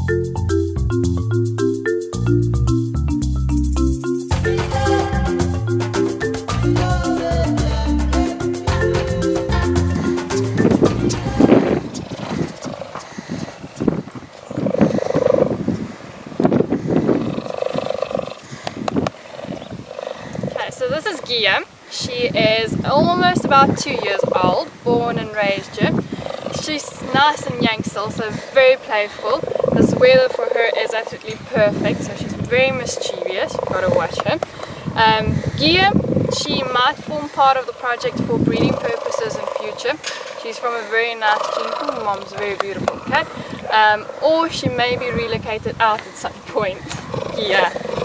So this is Gia. She is almost about 2 years old, born and raised here. She's nice and young still, so very playful. This weather for her is absolutely perfect, so she's very mischievous. You've got to watch her. Gia, she might form part of the project for breeding purposes in future. She's from a very nice gene pool. Mom's a very beautiful cat. Or she may be relocated out at some point. Gia.